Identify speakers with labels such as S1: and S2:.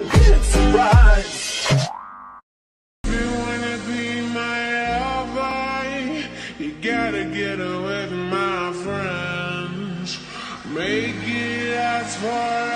S1: It's a rise.
S2: If you wanna be my lover, you gotta get away with my friends. Make it last forever.